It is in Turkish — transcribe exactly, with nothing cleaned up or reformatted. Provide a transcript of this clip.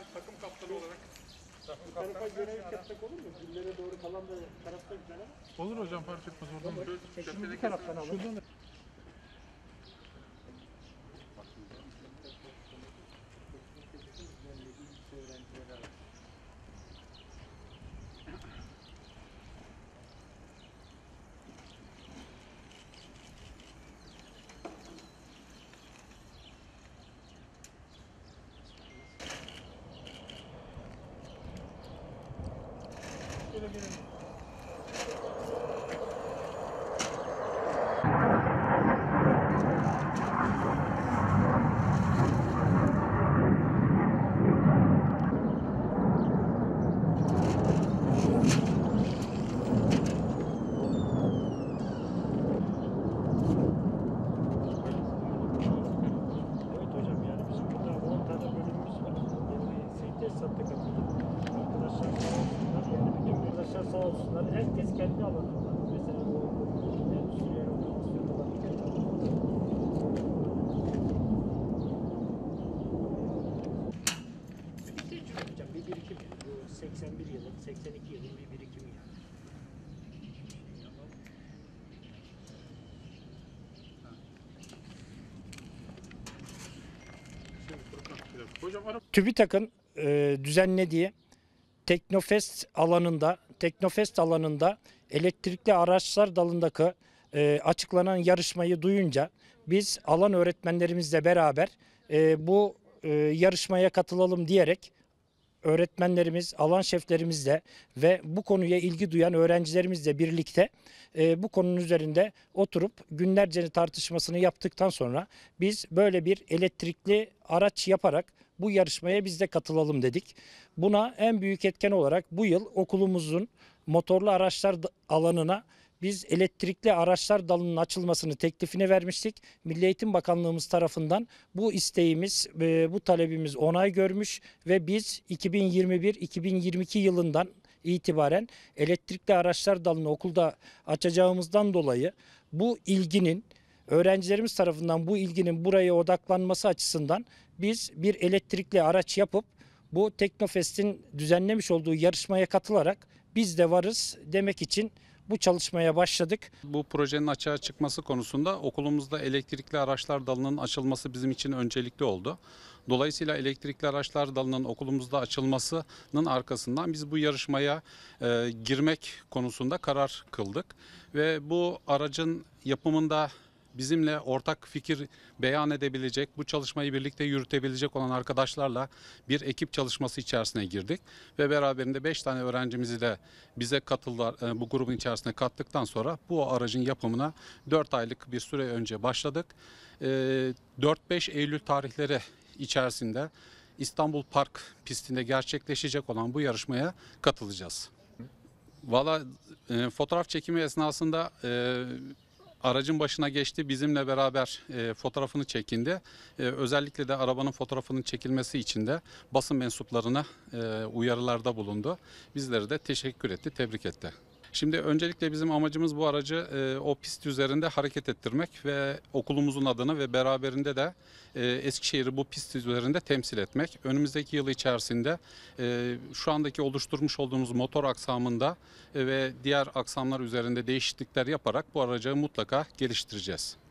takım kaptanı olarak. Bu tarafa yönelik yapsak olur mu? Güllere doğru kalan da tarafta güzel ama. Olur hocam, fark etmez. Oradan Şimdi bir taraftan alalım. Şuradan Şöyle gelelim. Evet hocam, yani bizim burada on tane bölümümüz var. Yani teşkilatta katıldık. Arkadaşlar sağ olsunlar. Yani bütün arkadaşlar sağ olsunlar. Herkes kendi alanında. Mesela bu endüstriyel otomasyonda da kendi alanında. Bir tecrübe hocam, bir birikim. Bu seksen bir yılın, seksen iki yılın bir birikimi yani. Hocam ara. TÜBİTAK'ın e, düzenlediği Teknofest alanında, Teknofest alanında elektrikli araçlar dalındaki e, açıklanan yarışmayı duyunca biz alan öğretmenlerimizle beraber e, bu e, yarışmaya katılalım diyerek öğretmenlerimiz, alan şeflerimizle ve bu konuya ilgi duyan öğrencilerimizle birlikte e, bu konunun üzerinde oturup günlerce tartışmasını yaptıktan sonra biz böyle bir elektrikli araç yaparak bu yarışmaya biz de katılalım dedik. Buna en büyük etken olarak bu yıl okulumuzun motorlu araçlar alanına biz elektrikli araçlar dalının açılmasını teklifini vermiştik. Milli Eğitim Bakanlığımız tarafından bu isteğimiz, bu talebimiz onay görmüş ve biz iki bin yirmi bir iki bin yirmi iki yılından itibaren elektrikli araçlar dalını okulda açacağımızdan dolayı bu ilginin, öğrencilerimiz tarafından bu ilginin buraya odaklanması açısından biz bir elektrikli araç yapıp bu Teknofest'in düzenlemiş olduğu yarışmaya katılarak biz de varız demek için bu çalışmaya başladık. Bu projenin açığa çıkması konusunda okulumuzda elektrikli araçlar dalının açılması bizim için öncelikli oldu. Dolayısıyla elektrikli araçlar dalının okulumuzda açılmasının arkasından biz bu yarışmaya e, girmek konusunda karar kıldık. Ve bu aracın yapımında bizimle ortak fikir beyan edebilecek, bu çalışmayı birlikte yürütebilecek olan arkadaşlarla bir ekip çalışması içerisine girdik. Ve beraberinde beş tane öğrencimizi de bize katıldılar, bu grubun içerisine kattıktan sonra bu aracın yapımına dört aylık bir süre önce başladık. dört beş Eylül tarihleri içerisinde İstanbul Park pistinde gerçekleşecek olan bu yarışmaya katılacağız. Valla e, fotoğraf çekimi esnasında e, aracın başına geçti, bizimle beraber e, fotoğrafını çekindi. E, özellikle de arabanın fotoğrafının çekilmesi için de basın mensuplarına e, uyarılarda bulundu. Bizleri de teşekkür etti, tebrik etti. Şimdi öncelikle bizim amacımız bu aracı e, o pist üzerinde hareket ettirmek ve okulumuzun adını ve beraberinde de e, Eskişehir'i bu pist üzerinde temsil etmek. Önümüzdeki yıl içerisinde e, şu andaki oluşturmuş olduğumuz motor aksamında e, ve diğer aksamlar üzerinde değişiklikler yaparak bu aracı mutlaka geliştireceğiz.